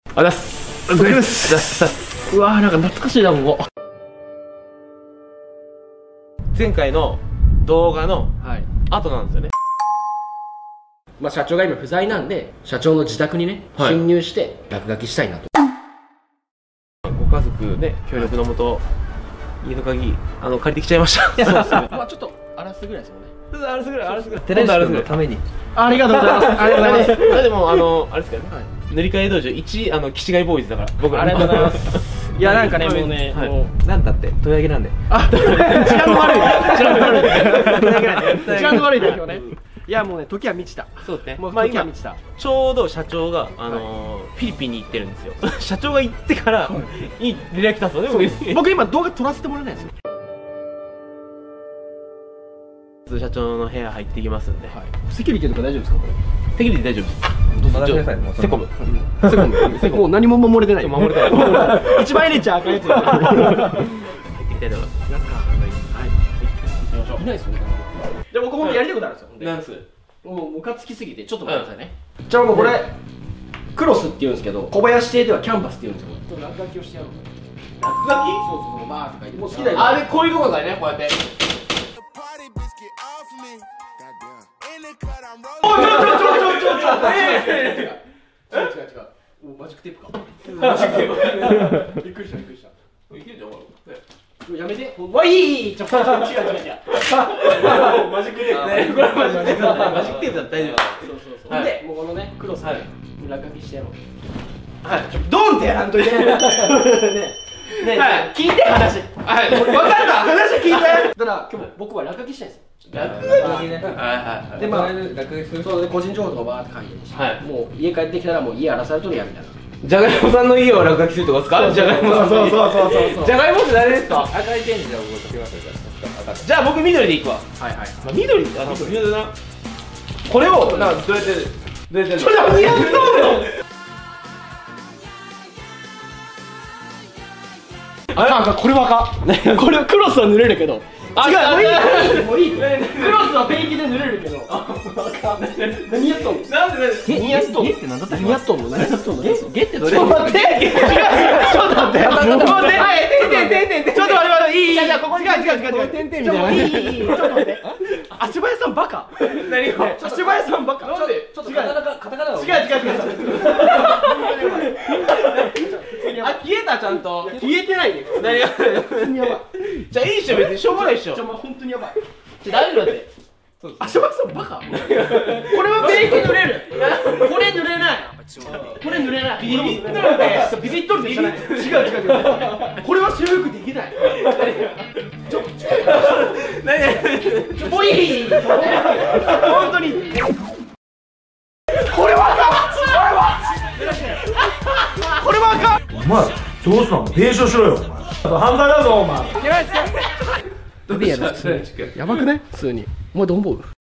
あだす。うわー、なんか懐かしいな、ここ。前回の動画の後なんですよね。 まあ社長が今不在なんで、社長の自宅にね、侵入して落書きしたいなと。 ご家族ね、協力のもと家の鍵借りてきちゃいました。 そうですね。まあちょっと荒らすぐらいですもんね。 荒らすぐらい、荒らすぐらい。 寺石君のために。 ありがとうございます。ありがとうございます。 でもあれですけどね、塗り替え道場一キシガイボーイズだから僕ら。 ありがとうございます。いやなんかね、もうね、もうなんだって、問い上げなんで。 あ、治安の悪い、治安の悪い、治安の悪い代表ね。いやもうね、時は満ちた。 そうですね。 もう時は満ちた。 ちょうど社長がフィリピンに行ってるんですよ。社長が行ってからいい連絡来たんですよね。 僕今動画撮らせてもらえないんですよ。 社長の部屋入っていきますんで。 セキュリティとか大丈夫ですかこれ？ セキュリティ大丈夫です。 任せなさい、もう。 セコム。 もう何も守れてない。 守れてない。 一番入れちゃあかんやつ。入っていきたいと思います。 はい。いないですよね。じゃあ僕本当やりたいことあるんですよ。 なんです？ もうムカつきすぎてちょっと待ってくださいね。じゃあもうこれクロスって言うんですけど、小林邸ではキャンバスって言うんですよ。落書きをしてやろう。 落書き？ そうそうそう、バーって書いて。もう好きだよ。 あれこういうことだね、こうやって。 おい、ちょ違う。マジックテープか。マジックテープ。びっくりした。 いけるじゃん、 やめて。わいー。違う。マジックテープ。 これマジックテープだ。マジックテープだったら大丈夫。 そう。で、もうこのね、クロスで落書きしてやろう。 はい。 ドンってやらんといて。ねえ、聞いて話。 はい。 分かった。話聞いて。だから今日僕は落書きしたいんですよ。 落書きね。はい。 でまあ落書きする。 そうで個人情報とかバーって書いてるし、もう家帰ってきたらもう家荒らされとるやみたいな。 じゃがいもさんの家を落書きするとかですか？じゃがいもさんの家。そう。じゃがいもって誰ですか？ 赤いペンでじゃあ僕書きますよ。 じゃあ僕緑でいくわ。 はい。 まあ緑だな。これをどうやってちょっと似合うの。 あかんこれはあかん。これはクロスは塗れるけど。違う、もういい。クロスはペンキで塗れるけど。何やっとんの？ なんで何やっとんの？ ゲって何だったっけ？ 何やっとんの？ ゲってどれ？ ちょっと待って。ちょっと待って。ちょっと待って。いい。じゃここに違う。点々みたいな。いい。ちょっと待って。足早さんバカ。 何が？ 足早さんバカ。 なんで？ ちょっとカタカナを。 違う。 あ、消えたちゃんと。 消えてないね。 何が？ 本当にやばい。 じゃあいいっしょ、別にしょうがないっしょ。 本当にやばい。 大丈夫だって。 足早さんバカ。これはペンキ塗れる。これ塗れない。ビビっとるね。ビビっとるでしょ。違う。これは修復できない。もういい。本当に。これはあかん。 お前どうしたの？弁償しろよ。犯罪だぞお前。 やばくね？普通に。お前どう思う？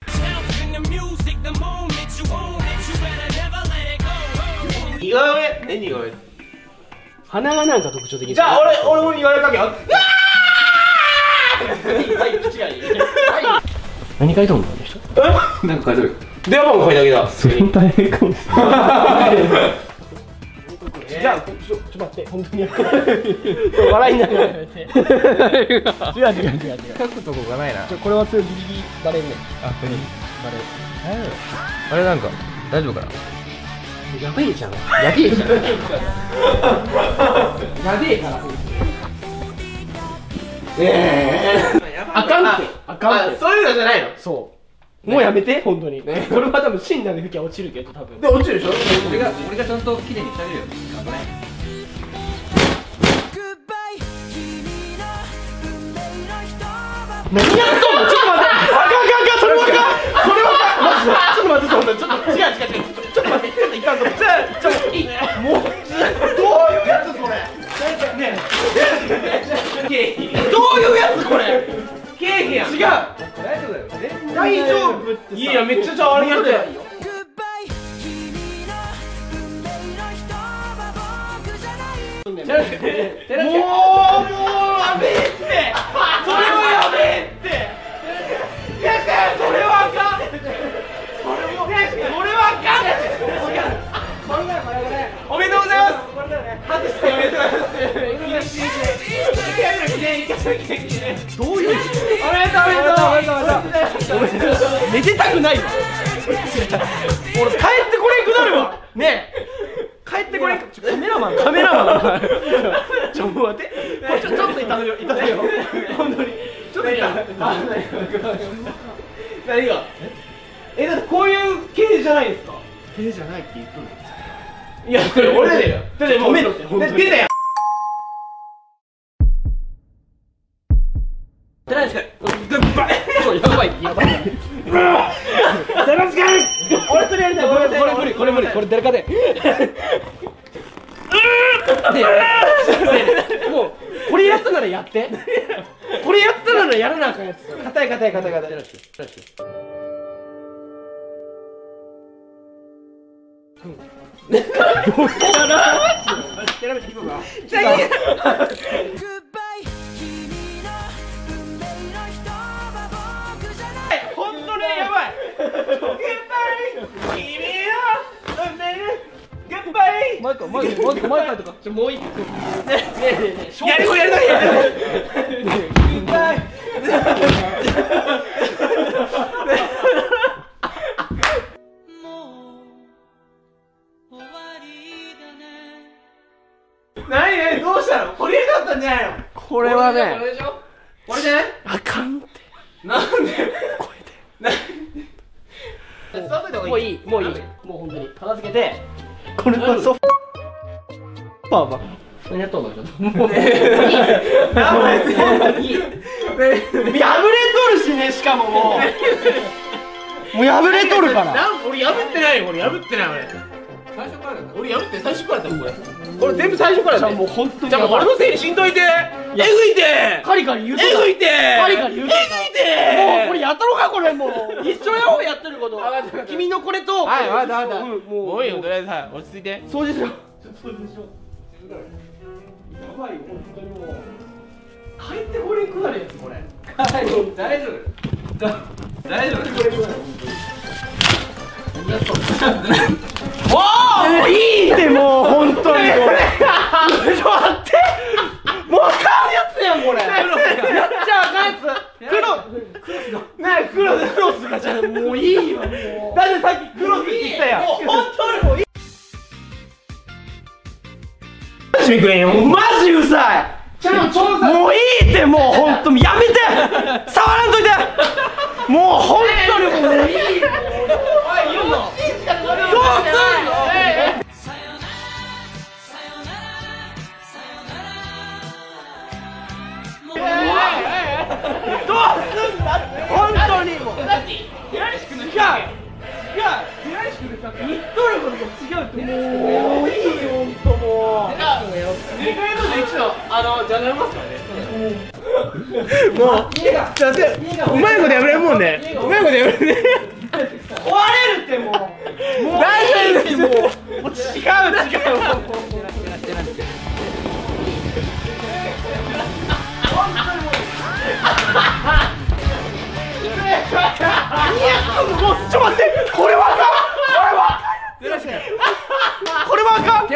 似顔絵？何似顔絵？ 鼻がなんか特徴的。 じゃあ俺も似顔絵描けよ。 何書いとんの？ なんか書いてる。 電話番号書いてあげた。 大変かもしれない。じゃあちょっと待って本当に笑いながらやめて。違う。 書くとこがないな。 これはギリギリバレんね。 あ、これあれなんか大丈夫かな。 やべえじゃん。あかんって。 そういうのじゃないの。 そう。もうやめて本当に。これは多分死んだ時は落ちるけど多分。 で落ちるでしょ。 俺がちゃんと綺麗にしてあげるよ。頑張れ。 何やっとんの？ちょっと待って。あかん。それはあかん。ちょっと待って。違う。ちょっと待って。いかんぞ。もうどういうやつそれ？ねえ。どういうやつこれ？ ケーキやん。 違う。 大丈夫だよ。 大丈夫ってさ。 いやめっちゃあれやって。 もうやべえって。それはやべえって。それはあかん。それはあかん。おめでとうございます。 外してやめてください。どういうおめでとうおめでとう寝てたくないわ。俺帰ってこれんくなるわ。ねえ帰ってこれん。カメラマンちょっと待ってちょっと痛めよ本当にちょっと痛め。何がだってこういう系じゃないですか。系じゃないって言っとる。いやこれ俺だよ。だってもう出たやん。寺西君やばい寺西君俺それやりたい。これ無理これ誰かでもうこれやったならやってこれやったならやらなあかんやつ。硬い本当ねやばい。もう一回とかもう一個やりなきゃ何どうしたの。これだったんじゃないの。これはねこれじゃない。あかんってなんでこれでもういいもう本当に片付けて。これはソファー何やっとんの。ちょっともういい破れとるしね。しかももう破れとるから。俺破ってないよ。俺破ってない。最初からだった。俺破って最初からだった。これ全部最初からだ。もう本当に。じゃあ俺のせいにしんどいて。えぐいて。カリカリ言うて。えぐいて。カリカリ言うて。もうこれやったろかこれもう。一緒やおうやってること。君のこれと。はいわかった。もういいよとりあえず落ち着いて。掃除しろ。掃除しろ。やばいよ本当にもう。帰ってこれくなるやつこれ。大丈夫。大丈夫。これくなる。おおいいってもう本当にこれちょっと待ってもうあかんやつやんこれ。やっちゃあかんやつ。クロスがじゃもういいわもう。だってさっきクロスって言ったやん。もう本当にもういい。マジうざい。もういいってもう本当にやめて触らんといてもう本当にもういい。どうすんだって本当にもうだって寺西君のいや寺西君が言っとることと違うってもういいよ本当もうじゃあじゃあなりますからねもううまいことやめれんもんね。うまいことやめれんね壊れるってもう大丈夫です。もう違うもうちょっと待ってこれはあかんこれはあかん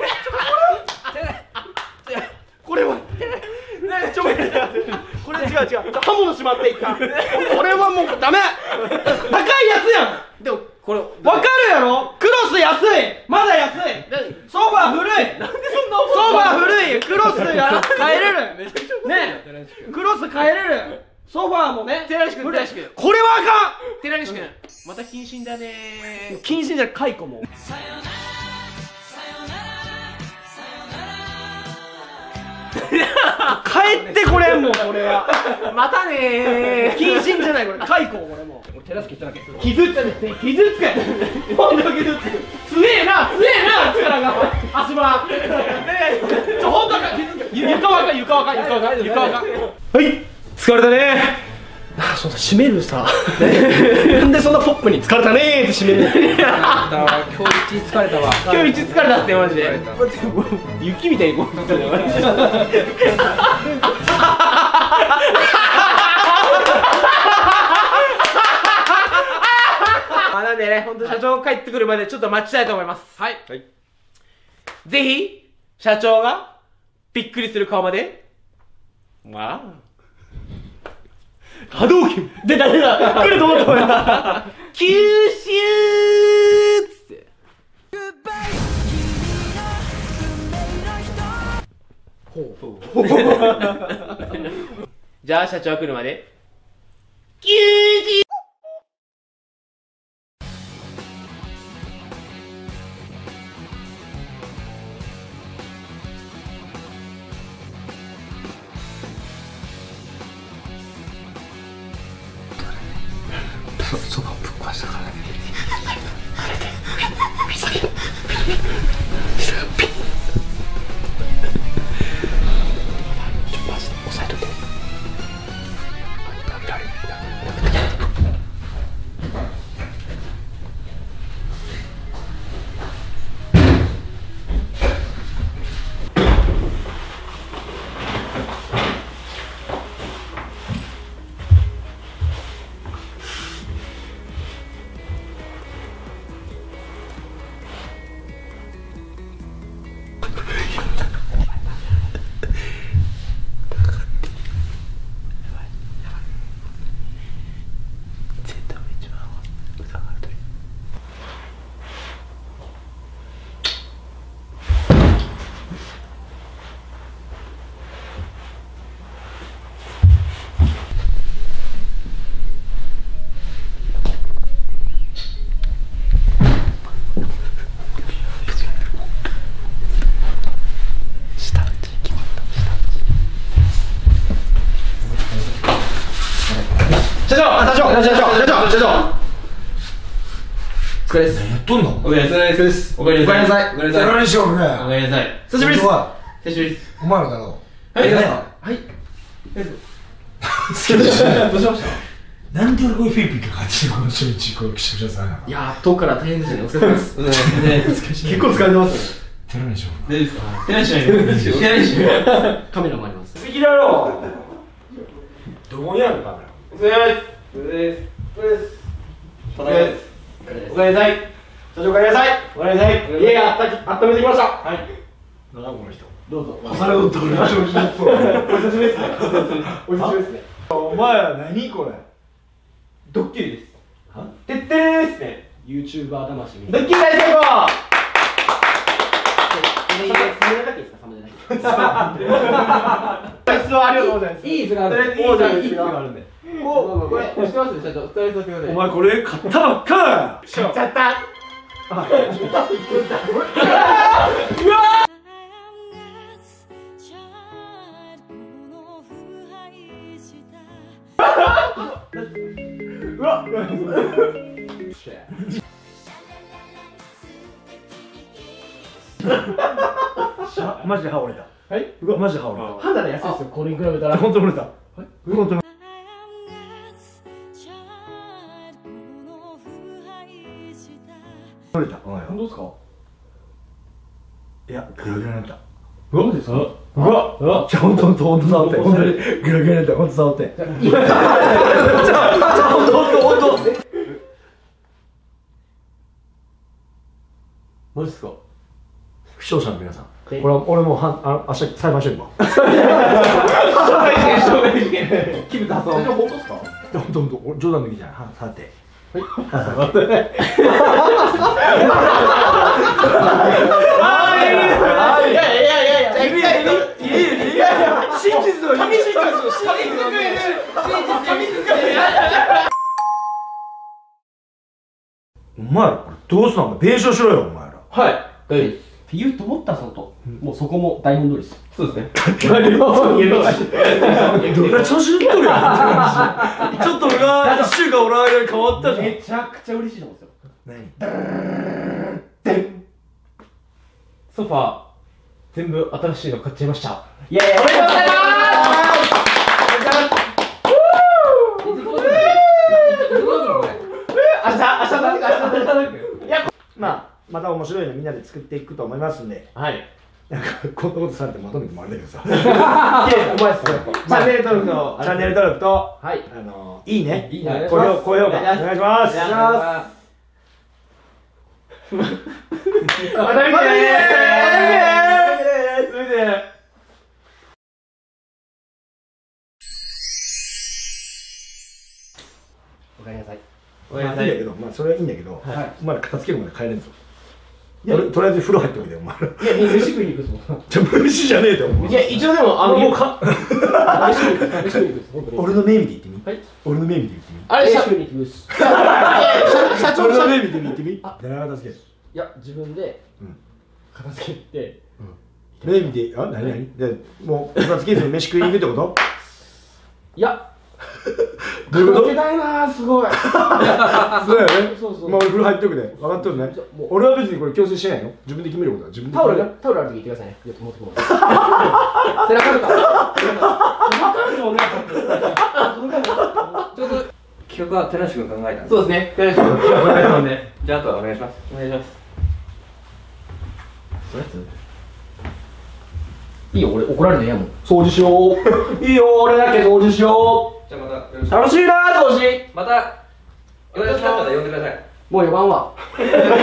これはちょっと待ってこれ違う刃物しまっていったこれはもうダメ高いやつやん。でもこれ分かるやろ。クロス安いまだ安い。ソファー古い。なんでそんなソファー古い。クロス変えれるね。クロス変えれる。ソファーもね。寺西君これはあかん。寺西君また謹慎だね。謹慎じゃなく解雇も帰ってこれんもんこれは。またねー。謹慎じゃないこれ解雇。これもう俺手助けしただけ。傷つけほんと傷つく。強えな力が足場ほんとか床はかはい疲れたね。そうだ閉めるさなんでそんなポップに疲れたねーって閉める。今日一疲れたわ。今日一疲れたってマジで雪みたいにこうまあなんでね、ほんと社長帰ってくるまでちょっと待ちたいと思います。はい、ぜひ社長がびっくりする顔まで、まあ、波動拳出た来ると思った。吸収っつって。じゃあ社長来るまで90。 そばぶっ壊したからね。マジで押さえといて。 社長お疲れです。 何やっとんのおかえりなさい。おかえりなさい。おかえりなさい。 何しようかおかえりなさい。 久しぶりです。 久しぶりです。 お前らだろはい。 はい。 どうしました？ なんで俺こういうフィリピンか勝ちこの初日こう来てくださいな。 いやー、遠くから大変ですね。お疲れ様です。結構疲れてますね。 テラにしよう大丈夫ですか？手ないしないで。手ないしない。 カメラもあります。 好きだろどこにあるカメラお疲れ様です。お疲れ様です。お疲れ様です。おかえりなさい。 社長お帰りなさい。 おかえりなさい。 家が温めてきました。 はい。 なんだこの人どうぞ。 それをどれ調子にっとるお久しぶりですね。お久しぶりですね。 お前ら何これドッキリです。てってれーですね。 YouTuber 魂みドッキリ大成功。 サムネだけですか？サムネだけ。 質問ありがとうございます。 いい椅子がある。 いい椅子があるんで。これ知ってます社長。ストレートしてください。 お前これ買ったばっか買っちゃった。うわ。 マジで歯折れたはい。 うわマジで歯折れ歯なら安いですよ。これに比べたたら。 本当折れた本当に折れた本当ですか？ いやグラグラになったマジですか？ うわじゃあほんと触ってほんとにグラグラになったほんと触ってじゃあほんとマジですか？ 視聴者の皆さんこれは俺もう明日裁判所に行こう傷発社長本当ですか？ ほんとほんと俺冗談抜きじゃない触ってはい。 いや真実を言うお前らこれどうすんの弁償しろよお前らはい。大丈夫です。 って言うと思ったらそのと、もうそこも台本通りです。 そうですね。 どんな調子乗っとるやんちょっと俺が1週間おらん間に変わったじゃんめちゃくちゃ嬉しいと思うんですよ。 何ソファー全部新しいの買っちゃいました。 いやいや、おめでとうございます。 まあまた面白いのみんなで作っていくと思いますんではい。 なんかこんなことされてまとめてもあれだけどさいや、お前っすね。 チャンネル登録と、 チャンネル登録とはい。 いいねいいね。 高評価お願いしますまた見てねー。 ごめんなさい。 いいんだけど、まあそれはいいんだけど、 はいお前ら片付けるまで帰れんぞ。とりあえず風呂入っておいで、お前ら。 いや、飯食いに行くぞ。 じゃあ無視じゃねえと思う。 いや、一応でも、 もうか、 飯食いに行く、飯食いに行くぞ、本当に。 俺の目見て言ってみ。 はい。 俺の目見て言ってみ。 あれ、 飯食いに行くです。 社長俺の目見て言ってみ。じゃあ片付け。 いや、自分でうん片付けて、 目見て、あ、何で、もう片付けずに飯食いに行くってこと？ いや、 どういうこと？ 片付けたいなー、すごい。 そうだよね。 そうそうまあ俺風呂入っておくで。分かっとるね。俺は別にこれ強制してないの。自分で決めることだ。自分でタオ決める。 ルある時言ってくださいね。ちょっと持ってきます。背中あるか。 ちょうど企画は寺西君考えたんでそうですね。大丈夫。お願いしますね。 じゃああとはお願いします。 お願いします。そういうやついいよ、俺怒られないやもん。掃除しよう。いいよ、俺だけ掃除しよじゃあまたよろう。 しく。 楽しいなー、掃除。 またよろしかったら呼んでください。 もう4番は。もう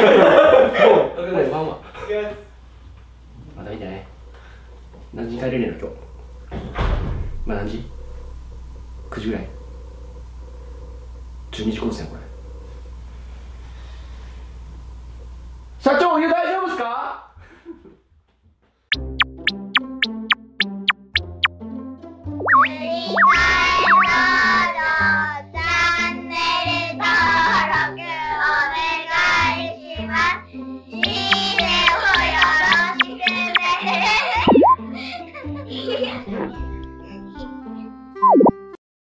4番は。まだいいんじゃない？何時に帰れるの今日。まあ何時？9時ぐらい。12時コースやんこれ。社長、お湯大丈